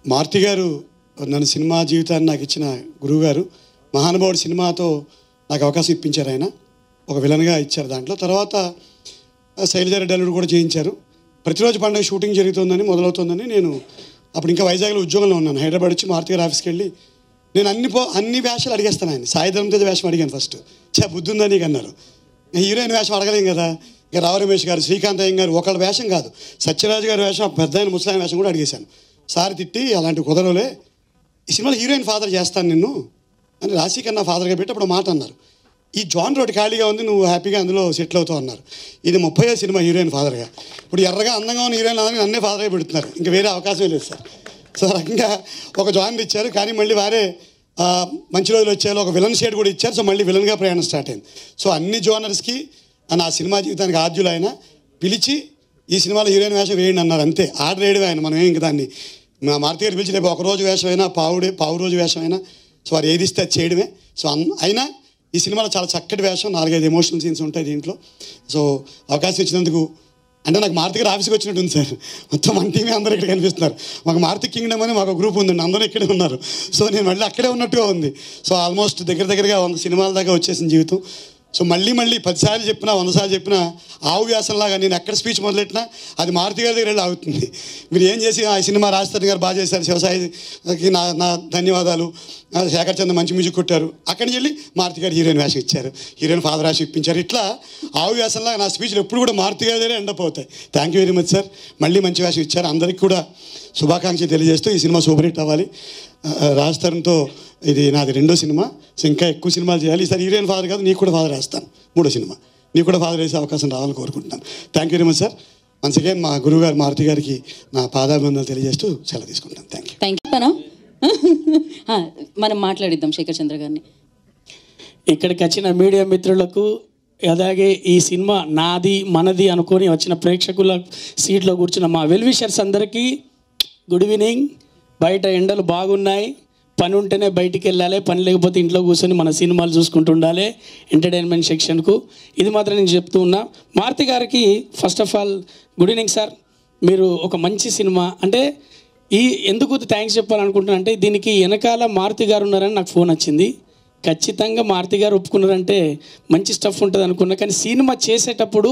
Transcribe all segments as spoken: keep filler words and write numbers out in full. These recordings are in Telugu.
మారుతి గారు నన్ను సినిమా జీవితాన్ని నాకు ఇచ్చిన గురువుగారు. మహానుభావుడు సినిమాతో నాకు అవకాశం ఇప్పించారు. ఆయన ఒక విలన్గా ఇచ్చారు. దాంట్లో తర్వాత శైలజారెడ్డి అల్లుడు కూడా చేయించారు. ప్రతిరోజు పండుగ షూటింగ్ జరుగుతుందని మొదలవుతుందని నేను అప్పుడు ఇంకా వైజాగ్లో ఉద్యోగంలో ఉన్నాను. హైదరాబాద్ వచ్చి మారుతి గారి ఆఫీస్కి వెళ్ళి నేను అన్ని పో అన్ని వేషాలు అడిగేస్తాను. ఆయన సాయి ధరమ్ తేజ్ వేషం అడిగాను ఫస్ట్. చే బుద్ధి ఉందా నీకు అన్నారు. హీరోయిన్ వేషం అడగలేం కదా. ఇంకా రావు రమేష్ గారు, శ్రీకాంత్ అయ్య గారు ఒకళ్ళ వేషం కాదు, సత్యరాజు గారి వేషం, పెద్ద ఆయన ముసలాయన వేషం కూడా అడిగేశాను. సార్ తిట్టి అలాంటి కుదరలే, ఈ సినిమాలో హీరోయిన్ ఫాదర్ చేస్తాను నిన్ను అని రాశికన్నా ఫాదర్గా పెట్టి అప్పుడు మాట అన్నారు. ఈ జాన్ రోడ్ ఖాళీగా ఉంది, నువ్వు హ్యాపీగా అందులో సెటిల్ అవుతావు అన్నారు. ఇది ముప్పై సినిమా హీరోయిన్ ఫాదర్గా. ఇప్పుడు ఎర్రగా అందంగా ఉన్న హీరోయిన్ అందరికీ నన్నే ఫాదర్గా పెడుతున్నారు. ఇంకా వేరే అవకాశమే లేదు సార్. సో రకంగా ఒక జాన్ ఇచ్చారు. కానీ మళ్ళీ వారే మంచి రోజులు వచ్చారు, ఒక విలన్ షేడ్ కూడా ఇచ్చారు. సో మళ్ళీ విలన్గా ప్రయాణం స్టార్ట్ అయింది. సో అన్ని జోనర్స్కి నా సినిమా జీవితానికి ఆద్యులు ఆయన పిలిచి ఈ సినిమాలో హీరోయిన్ వేషం వేయండి అన్నారు. అంతే, ఆర్డర్ వేయడం ఆయన. మనం ఇంక దాన్ని మా మారుతి గారు పిలిచి రేపు ఒకరోజు వేషం అయినా పావుడే పావు రోజు వేషం అయినా సో వారు ఏది ఇస్తే అది చేయడమే. సో అయినా ఈ సినిమాలో చాలా చక్కటి వేషం, నాలుగైదు ఎమోషనల్ సీన్స్ ఉంటాయి దీంట్లో. సో అవకాశం ఇచ్చినందుకు అంటే నాకు మారుతి గారు ఆఫీస్కి వచ్చినట్టు ఉంది సార్. మొత్తం మన టీమే అందరూ ఇక్కడ కనిపిస్తున్నారు. మాకు మారుతి కింగ్డమ్ అని మాకు గ్రూప్ ఉందండి, అందరూ ఇక్కడే ఉన్నారు. సో నేను మళ్ళీ అక్కడే ఉన్నట్టుగా ఉంది. సో ఆల్మోస్ట్ దగ్గర దగ్గరగా వంద సినిమాల దాకా వచ్చేసిన జీవితం. సో మళ్ళీ మళ్ళీ పదిసార్లు చెప్పినా వంద సార్లు చెప్పినా ఆవు వ్యాసంలాగా నేను ఎక్కడ స్పీచ్ మొదలెట్టినా అది మారుతి గారి దగ్గర వెళ్ళి ఆగుతుంది. మీరు ఏం చేసి ఆ సినిమా రాజస్థాన్ గారు బాగా చేశారు, శివసాయికి నా నా ధన్యవాదాలు, శేఖర్ చంద్ర మంచి మ్యూజిక్ కొట్టారు, అక్కడి నుంచి వెళ్ళి మారుతి గారు హీరోయిన్ వేషం ఇచ్చారు, హీరోయిన్ ఫాదర్ వేషం ఇప్పించారు. ఇట్లా ఆవు వ్యాసంలాగా నా స్పీచ్లు ఎప్పుడు కూడా మారుతి గారి దగ్గర ఎండప్ అవుతాయి. Thank you very much sir. మళ్ళీ మంచి వేషం ఇచ్చారు. అందరికీ కూడా శుభాకాంక్షలు తెలియజేస్తూ ఈ సినిమా సూపర్ హిట్ అవ్వాలి. రాజస్థాన్తో ఇది నాది రెండో సినిమా. సో ఇంకా ఎక్కువ సినిమాలు చేయాలి. ఈసారి హీరోయిన్ ఫాదర్ కాదు, నీకు కూడా ఫాదర్ వేస్తాను. మూడో సినిమా నీకు కూడా ఫాదర్ వేసే అవకాశం రావాలని కోరుకుంటున్నాను. Thank you very much sir. Once again మా గురువు గారు మారుతి గారికి నా పాదాభివందనలు తెలియజేస్తూ సెలవు తీసుకుంటాను. Thank you. Thank you. మనం మనం మాట్లాడిద్దాం శేఖర్ చంద్ర గారిని. ఇక్కడికి వచ్చిన మీడియా మిత్రులకు, అలాగే ఈ సినిమా నాది మనది అనుకొని వచ్చిన ప్రేక్షకుల సీట్లో కూర్చున్న మా వెల్ విషర్స్ అందరికీ గుడ్ ఈవినింగ్. బయట ఎండలు బాగున్నాయి, పని ఉంటేనే బయటికి వెళ్ళాలి, పని లేకపోతే ఇంట్లో కూర్చొని మన సినిమాలు చూసుకుంటూ ఉండాలి ఎంటర్టైన్మెంట్ సెక్షన్కు. ఇది మాత్రం నేను చెప్తూ ఉన్నా. మారుతి గారికి first of all good evening sir. మీరు ఒక మంచి సినిమా అంటే ఈ ఎందుకు థ్యాంక్స్ చెప్పాలనుకుంటున్నా అంటే దీనికి వెనకాల మారుతి గారు ఉన్నారని నాకు ఫోన్ వచ్చింది. ఖచ్చితంగా మారుతి గారు ఒప్పుకున్నారంటే మంచి స్టఫ్ ఉంటుంది అనుకున్నా. కానీ సినిమా చేసేటప్పుడు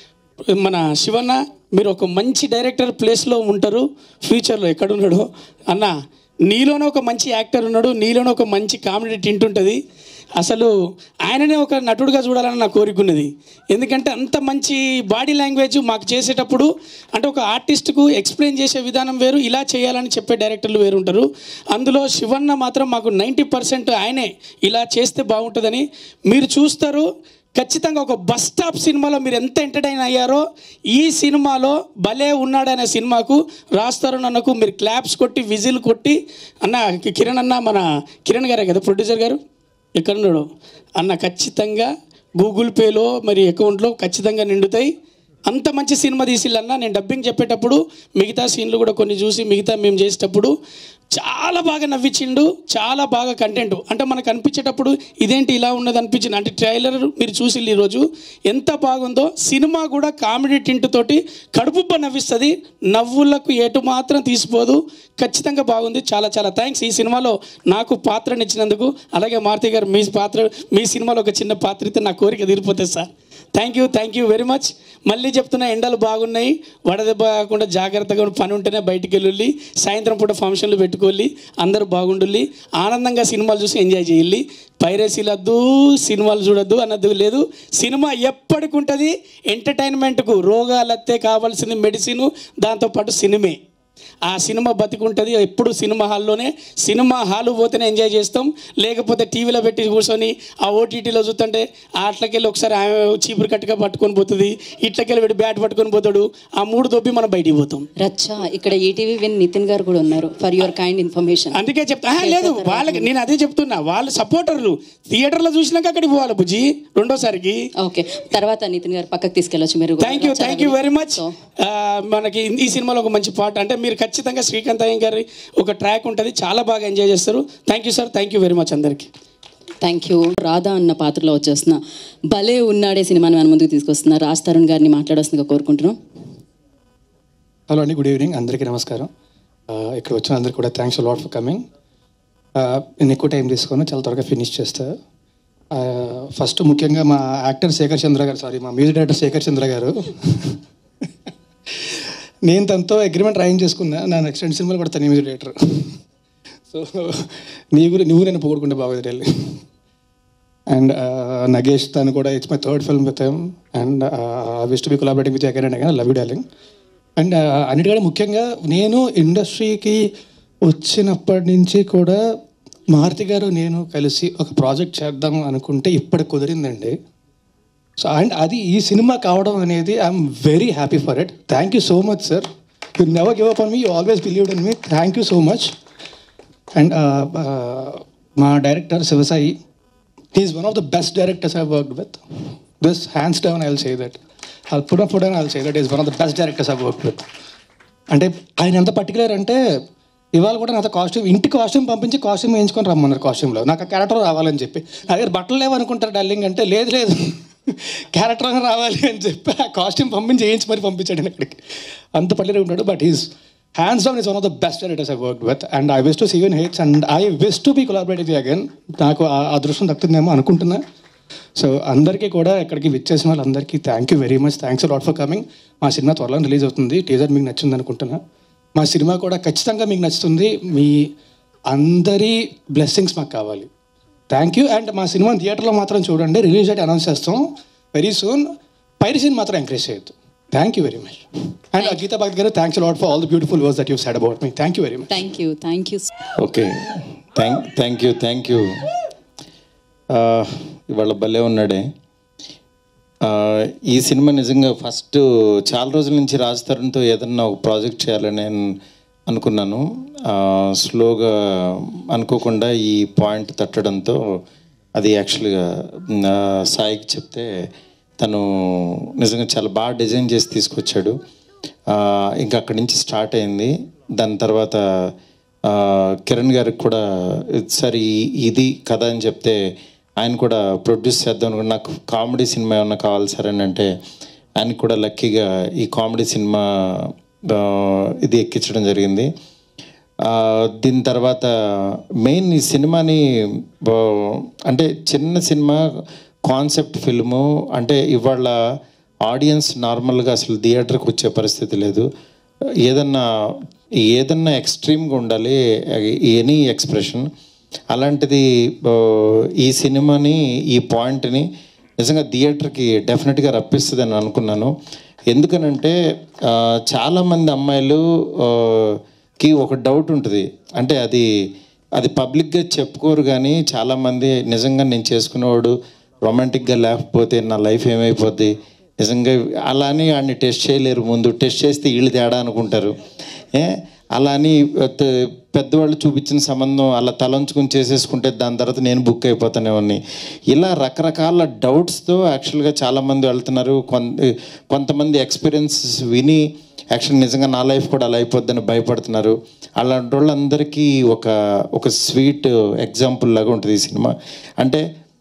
మన శివన్న మీరు ఒక మంచి డైరెక్టర్ ప్లేస్లో ఉంటారు, ఫ్యూచర్లో ఎక్కడున్నాడో అన్న నీలోనే ఒక మంచి యాక్టర్ ఉన్నాడు, నీలోనే ఒక మంచి కామెడీ టింట్ ఉంటుంది. అసలు ఆయననే ఒక నటుడుగా చూడాలని నా కోరిక ఉన్నది. ఎందుకంటే అంత మంచి బాడీ లాంగ్వేజ్ మాకు చేసేటప్పుడు అంటే ఒక ఆర్టిస్ట్కు ఎక్స్ప్లెయిన్ చేసే విధానం వేరు, ఇలా చేయాలని చెప్పే డైరెక్టర్లు వేరు ఉంటారు. అందులో శివన్న మాత్రం మాకు నైంటీ పర్సెంట్ ఆయనే ఇలా చేస్తే బాగుంటుందని మీరు చూస్తారు. ఖచ్చితంగా ఒక బస్ స్టాప్ సినిమాలో మీరు ఎంత ఎంటర్టైన్ అయ్యారో ఈ సినిమాలో భలే ఉన్నాడనే సినిమాకు రాస్తారు అన్నకు మీరు క్లాప్స్ కొట్టి విజిల్ కొట్టి అన్న కిరణ్ అన్న మన కిరణ్ గారే కదా ప్రొడ్యూసర్ గారు ఎక్కడున్నాడు అన్న, ఖచ్చితంగా గూగుల్ పేలో మరి అకౌంట్లో ఖచ్చితంగా నిండుతాయి. అంత మంచి సినిమా తీసిల్లన్న. నేను డబ్బింగ్ చెప్పేటప్పుడు మిగతా సీన్లు కూడా కొన్ని చూసి మిగతా మేము చేసేటప్పుడు చాలా బాగా నవ్వించిండు, చాలా బాగా కంటెంట్ అంటే మనకు అనిపించేటప్పుడు ఇదేంటి ఇలా ఉన్నది అనిపించింది. అంటే ట్రైలర్ మీరు చూసి ఈరోజు ఎంత బాగుందో. సినిమా కూడా కామెడీ టింట్ తోటి కడుపుబ్బ నవ్విస్తుంది, నవ్వులకు ఎటు మాత్రం తీసిపోదు. ఖచ్చితంగా బాగుంది. చాలా చాలా థ్యాంక్స్ ఈ సినిమాలో నాకు పాత్రనిచ్చినందుకు. అలాగే మారుతి గారు మీ పాత్ర మీ సినిమాలో ఒక చిన్న పాత్ర ఇస్తే నా కోరిక తీరిపోతుంది sir. Thank you thank you very much. మళ్ళీ చెప్తున్నా, ఎండలు బాగున్నాయి, వడదెబ్బ కాకుండా జాగ్రత్తగా పని ఉంటేనే బయటికి వెళ్ళి సాయంత్రం పూట ఫంక్షన్లు పెట్టుకోవాలి, అందరూ బాగుండాలి, ఆనందంగా సినిమాలు చూసి ఎంజాయ్ చేయాలి. పైరసీలు వద్దు, సినిమాలు చూడొద్దు అన్నది లేదు. సినిమా ఎప్పటికి ఉంటుంది ఎంటర్టైన్మెంట్కు. రోగాలు వస్తే కావాల్సింది మెడిసిన్, దాంతోపాటు సినిమే. ఆ సినిమా బతికుంటుంది ఎప్పుడు సినిమా హాల్లోనే. సినిమా హాల్ పోతేనే ఎంజాయ్ చేస్తాం, లేకపోతే టీవీలో పెట్టి కూర్చొని ఆ ఓటీటీలో చూస్తుంటే అట్లకెళ్ళి ఒకసారి ఆమె చీపురు కట్టుగా పట్టుకొని పోతుంది, ఇట్లకెళ్ళి పెట్టి బ్యాట్ పట్టుకొని పోతాడు. ఆ మూడు దొబ్బి మనం బయటికి పోతాం. రచ్చా ఇక్కడ ఈటీవీ విన్ నితిన్ గారు కూడా ఉన్నారు ఫర్ యువర్ కైండ్ ఇన్ఫర్మేషన్. అందుకే చెప్తా లేదు వాళ్ళకి, నేను అదే చెప్తున్నా, వాళ్ళు సపోర్టర్లు థియేటర్లో చూసినాక అక్కడికి పోవాలి బుజ్జి రెండోసారికి. ఓకే, తర్వాత నితిన్ గారు పక్కకు తీసుకెళ్ళొచ్చు మీరు. Thank you thank you very much. మనకి ఈ సినిమాలో ఒక మంచి పాట అంటే మీరు ఖచ్చితంగా శ్రీకాంత్ అయ్య గారి ఒక ట్రాక్ ఉంటుంది, చాలా బాగా ఎంజాయ్ చేస్తారు. Thank you sir, thank you very much అందరికీ. Thank you. రాధా అన్న పాత్రలో వచ్చేస్తున్న భలే ఉన్నాడే సినిమాని మన ముందుకు తీసుకొస్తున్న రాజ్ తరుణ్ గారిని మాట్లాడాల్సిందిగా కోరుకుంటున్నాం. హలో అండి, గుడ్ ఈవినింగ్ అందరికీ నమస్కారం. ఇక్కడ వచ్చిన అందరికీ కూడా థ్యాంక్స్ లాట్ ఫర్ కమింగ్. నేను ఎక్కువ టైం తీసుకొని చాలా త్వరగా ఫినిష్ చేస్తా. ఫస్ట్ ముఖ్యంగా మా యాక్టర్ శేఖర్ చంద్ర గారు, సారీ మా మ్యూజిక్ డైరెక్టర్ శేఖర్ చంద్ర గారు, నేను తనతో అగ్రిమెంట్ రాయింగ్ చేసుకున్నా, నా నెక్స్ట్ రెండు సినిమాలు కూడా తన మ్యూజిక్ డైరెక్టర్. సో నీ గురి నువ్వు నేను పొగుడుకుంటే బాగుంది వెళ్ళి. అండ్ నగేష్, తను కూడా it's my third film with him and wish to be collaborating with again and again. Love you darling. And అన్నిటికంటే ముఖ్యంగా నేను ఇండస్ట్రీకి వచ్చినప్పటి నుంచి కూడా మారుతి గారు నేను కలిసి ఒక ప్రాజెక్ట్ చేద్దాం అనుకుంటే ఇప్పటికి కుదిరిందండి. సో అండ్ అది ఈ సినిమా కావడం అనేది I'm very happy for it. Thank you so much sir. You never give up on me, you always believed in me. Thank you so much. And మా director Sivasai, he is one of the best directors I've worked with. This hands down I'll say that. I'll put up put down I'll say that he is one of the best directors I've worked with. అంటే ఆయన ఎంత పర్టికులర్ అంటే ఇవాళ కూడా నాతో కాస్ట్యూమ్, ఇంటి కాస్ట్యూమ్ పంపించి కాస్ట్యూమ్ వేయించుకొని రమ్మన్నారు కాస్ట్యూమ్లో. నాకు ఆ క్యారెక్టర్ రావాలని చెప్పి, నా దగ్గర బట్టలు లేవనుకుంటారు డార్లింగ్ అంటే, లేదు లేదు క్యారెక్టర్ రావాలి అని చెప్పి ఆ కాస్ట్యూమ్ పంపించి వేయించి మరి పంపించాడు అక్కడికి. అంత పర్టికులర్ ఉంటాడు. But he's hands down is one of the best directors I've worked with and I wish to see you in hits and I wish to be collaborating with you again. నాకు ఆ అదృష్టం దక్కుతుందేమో అనుకుంటున్నా. సో అందరికీ కూడా ఇక్కడికి విచ్చేసిన వాళ్ళందరికీ thank you very much. Thanks lot for coming. మా సినిమా త్వరలో రిలీజ్ అవుతుంది. టీజర్ మీకు నచ్చింది అనుకుంటున్నా. మా సినిమా కూడా ఖచ్చితంగా మీకు నచ్చుతుంది. మీ అందరి బ్లెస్సింగ్స్ మాకు కావాలి. Thank you. అండ్ మా సినిమా థియేటర్లో మాత్రం చూడండి. రిలీజ్ డేట్ అనౌన్స్ చేస్తాం వెరీ సూన్. పైరసీని మాత్రం ఎంకరేజ్ చేయొద్దు. Thank you very much. And Geeta Bhagat garu, thanks a lot for all the beautiful words that you've said about me. Thank you very much. Thank you thank you okay, thank thank you thank you ఇవాళ భలే ఉన్నాడే. ఈ సినిమా నిజంగా ఫస్ట్ చాలా రోజుల నుంచి రాజ్ తరుణ్తో ఏదన్నా ఒక ప్రాజెక్ట్ చేయాలని నేను అనుకున్నాను. స్లోగా అనుకోకుండా ఈ పాయింట్ తట్టడంతో అది యాక్చువల్గా సాయికి చెప్తే తను నిజంగా చాలా బాగా డిజైన్ చేసి తీసుకొచ్చాడు. ఇంకా అక్కడి నుంచి స్టార్ట్ అయింది. దాని తర్వాత కిరణ్ గారికి కూడా సరే ఇది కథ అని చెప్తే ఆయన కూడా ప్రొడ్యూస్ చేద్దాం అనుకుంటే, నాకు కామెడీ సినిమా ఏమన్నా కావాలి సార్ అని అంటే ఆయనకు కూడా లక్కీగా ఈ కామెడీ సినిమా ఇది ఎక్కించడం జరిగింది. దీని తర్వాత మెయిన్ ఈ సినిమాని అంటే చిన్న సినిమా కాన్సెప్ట్ ఫిల్ము అంటే ఇవాళ ఆడియన్స్ నార్మల్గా అసలు థియేటర్కి వచ్చే పరిస్థితి లేదు. ఏదన్నా ఏదన్నా ఎక్స్ట్రీమ్గా ఉండాలి, ఎనీ ఎక్స్ప్రెషన్. అలాంటిది ఈ సినిమాని ఈ పాయింట్ని నిజంగా థియేటర్కి డెఫినెట్గా రప్పిస్తుందని అనుకున్నాను. ఎందుకనంటే చాలామంది అమ్మాయిలుకి ఒక డౌట్ ఉంటుంది. అంటే అది అది పబ్లిక్గా చెప్పుకోరు, కానీ చాలామంది నిజంగా నేను చేసుకునేవాడు రొమాంటిక్గా లేకపోతే నా లైఫ్ ఏమైపోద్ది, నిజంగా అలా అని వాడిని టెస్ట్ చేయలేరు. ముందు టెస్ట్ చేస్తే వీళ్ళు తేడా అనుకుంటారు. ఏ అలా అని పెద్దవాళ్ళు చూపించిన సంబంధం అలా తలంచుకుని చేసేసుకుంటే దాని తర్వాత నేను బుక్ అయిపోతానేవన్నీ, ఇలా రకరకాల డౌట్స్తో యాక్చువల్గా చాలామంది వెళ్తున్నారు. కొంత కొంతమంది ఎక్స్పీరియన్స్ విని యాక్చువల్ నిజంగా నా లైఫ్ కూడా అలా అయిపోద్దని భయపడుతున్నారు. అలాంటి వాళ్ళందరికీ ఒక ఒక స్వీట్ ఎగ్జాంపుల్ లాగా ఉంటుంది ఈ సినిమా. అంటే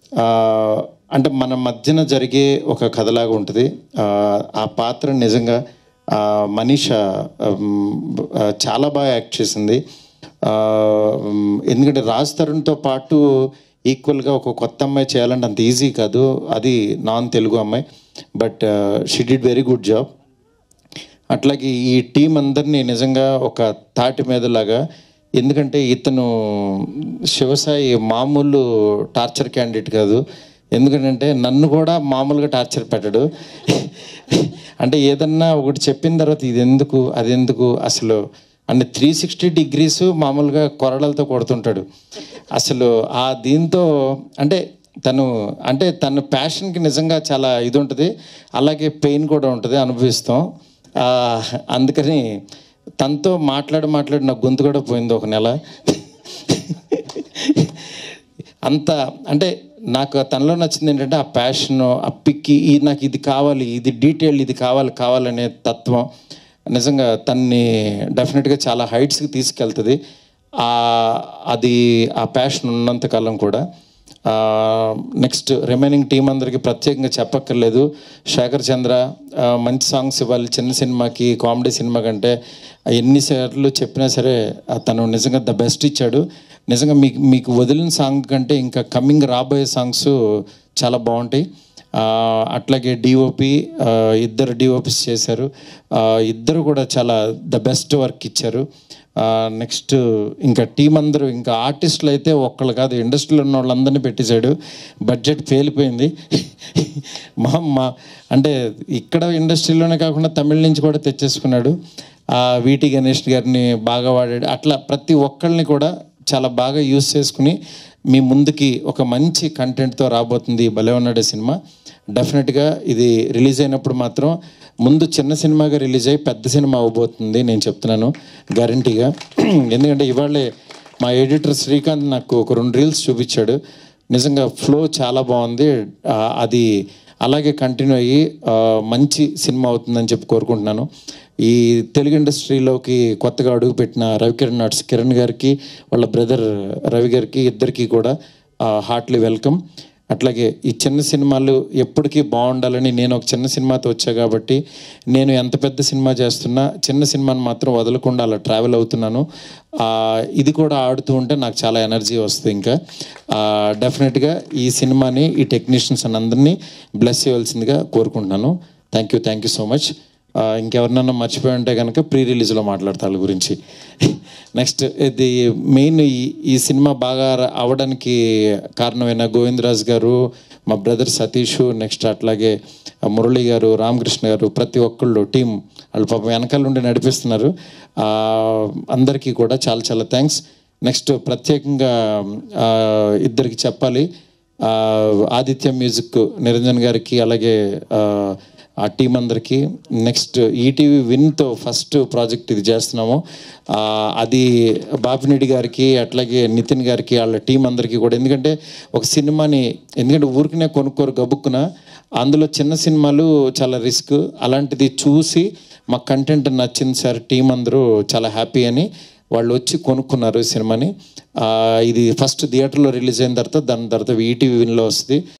అంటే మన మధ్యన జరిగే ఒక కథలాగా ఉంటుంది. ఆ పాత్ర నిజంగా మనీషా చాలా బాగా యాక్ట్ చేసింది. ఎందుకంటే రాజ్ తరుణ్తో పాటు ఈక్వల్గా ఒక కొత్త అమ్మాయి చేయాలంటే అంత ఈజీ కాదు. అది నాన్ తెలుగు అమ్మాయి, but she did very good job. అట్లాగే ఈ టీం అందరినీ నిజంగా ఒక తాటి మీదలాగా, ఎందుకంటే ఇతను శివసాయి మామూలు టార్చర్ క్యాండిడేట్ కాదు. ఎందుకంటే నన్ను కూడా మామూలుగా టార్చర్ పెట్టడు. అంటే ఏదన్నా ఒకటి చెప్పిన తర్వాత ఇది ఎందుకు అది ఎందుకు అసలు అంటే త్రీ సిక్స్టీ డిగ్రీస్ మామూలుగా కొరడలతో కొడుతుంటాడు. అసలు ఆ దీంతో అంటే తను అంటే తన ప్యాషన్కి నిజంగా చాలా ఇది ఉంటుంది. అలాగే పెయిన్ కూడా ఉంటుంది, అనుభవిస్తాం. అందుకని తనతో మాట్లాడి మాట్లాడి నాకు గొంతు కూడా పోయింది ఒక నెల. అంత అంటే నాకు తనలో నచ్చింది ఏంటంటే ఆ ప్యాషన్, ఆ పిక్కి ఈ నాకు ఇది కావాలి, ఇది డీటెయిల్, ఇది కావాలి కావాలనే తత్వం నిజంగా తన్ని డెఫినెట్గా చాలా హైట్స్కి తీసుకెళ్తుంది. అది ఆ ప్యాషన్ ఉన్నంతకాలం కూడా. నెక్స్ట్ రిమైనింగ్ టీం అందరికీ ప్రత్యేకంగా చెప్పక్కర్లేదు. శేఖర్ చంద్ర మంచి సాంగ్స్ ఇవ్వాలి చిన్న సినిమాకి, కామెడీ సినిమా కంటే ఎన్నిసార్లు చెప్పినా సరే తను నిజంగా ద బెస్ట్ ఇచ్చాడు. నిజంగా మీకు మీకు వదిలిన సాంగ్ కంటే ఇంకా కమింగ్ రాబోయే సాంగ్స్ చాలా బాగుంటాయి. అట్లాగే డిఓపి ఇద్దరు డిఓపిస్ చేశారు, ఇద్దరు కూడా చాలా ద బెస్ట్ వర్క్ ఇచ్చారు. నెక్స్ట్ ఇంకా టీం అందరూ ఇంకా ఆర్టిస్టులు అయితే ఒక్కళ్ళు కాదు, ఇండస్ట్రీలో ఉన్న వాళ్ళందరినీ పెట్టేశాడు. బడ్జెట్ పేలిపోయింది. మా మా అంటే ఇక్కడ ఇండస్ట్రీలోనే కాకుండా తమిళ నుంచి కూడా తెచ్చేసుకున్నాడు. వీటి గణేష్ గారిని బాగా వాడాడు. అట్లా ప్రతి ఒక్కళ్ళని కూడా చాలా బాగా యూజ్ చేసుకుని మీ ముందుకి ఒక మంచి కంటెంట్తో రాబోతుంది భలే ఉన్నాడే సినిమా. డెఫినెట్గా ఇది రిలీజ్ అయినప్పుడు మాత్రం ముందు చిన్న సినిమాగా రిలీజ్ అయ్యి పెద్ద సినిమా అవ్వబోతుంది నేను చెప్తున్నాను గ్యారంటీగా. ఎందుకంటే ఇవాళే మా ఎడిటర్ శ్రీకాంత్ నాకు ఒక రెండు రీల్స్ చూపించాడు. నిజంగా ఫ్లో చాలా బాగుంది. అది అలాగే కంటిన్యూ అయ్యి మంచి సినిమా అవుతుందని చెప్పి కోరుకుంటున్నాను. ఈ తెలుగు ఇండస్ట్రీలోకి కొత్తగా అడుగుపెట్టిన రవికిరణ్ ఆర్ట్స్ కిరణ్ గారికి, వాళ్ళ బ్రదర్ రవి గారికి, ఇద్దరికి కూడా హార్ట్లీ వెల్కమ్. అట్లాగే ఈ చిన్న సినిమాలు ఎప్పటికీ బాగుండాలని నేను ఒక చిన్న సినిమాతో వచ్చా కాబట్టి నేను ఎంత పెద్ద సినిమా చేస్తున్నా చిన్న సినిమాని మాత్రం వదలకుండా అలా ట్రావెల్ అవుతున్నాను. ఇది కూడా ఆడుతూ ఉంటే నాకు చాలా ఎనర్జీ వస్తుంది. ఇంకా డెఫినెట్గా ఈ సినిమాని ఈ టెక్నీషియన్స్ అందరినీ బ్లెస్ చేయవలసిందిగా కోరుకుంటున్నాను. Thank you thank you so much. ఇంకెవరినన్నా మర్చిపోయి ఉంటే కనుక ప్రీ రిలీజ్లో మాట్లాడతా వాళ్ళ గురించి. నెక్స్ట్ ఇది మెయిన్ ఈ ఈ సినిమా బాగా అవడానికి కారణమైన గోవిందరాజ్ గారు, మా బ్రదర్ సతీష్, నెక్స్ట్ అట్లాగే మురళి గారు, రామకృష్ణ గారు, ప్రతి ఒక్కళ్ళు టీం వాళ్ళు పాపం వెనకాల నుండి నడిపిస్తున్నారు. అందరికీ కూడా చాలా చాలా థ్యాంక్స్. నెక్స్ట్ ప్రత్యేకంగా ఇద్దరికి చెప్పాలి. ఆదిత్య మ్యూజిక్ నిరంజన్ గారికి, అలాగే ఆ టీం అందరికీ. నెక్స్ట్ ఈటీవీ విన్తో ఫస్ట్ ప్రాజెక్ట్ ఇది చేస్తున్నాము. అది బాపినెడ్డి గారికి, అట్లాగే నితిన్ గారికి, వాళ్ళ టీం అందరికీ కూడా. ఎందుకంటే ఒక సినిమాని ఎందుకంటే ఊరికనే కొనుక్కోరు గబుక్కున, అందులో చిన్న సినిమాలు చాలా రిస్క్. అలాంటిది చూసి మా కంటెంట్ నచ్చింది సార్, టీం అందరూ చాలా హ్యాపీ అని వాళ్ళు వచ్చి కొనుక్కున్నారు ఈ సినిమాని. ఇది ఫస్ట్ థియేటర్లో రిలీజ్ అయిన తర్వాత దాని తర్వాత ఈటీవీ విన్లో వస్తుంది.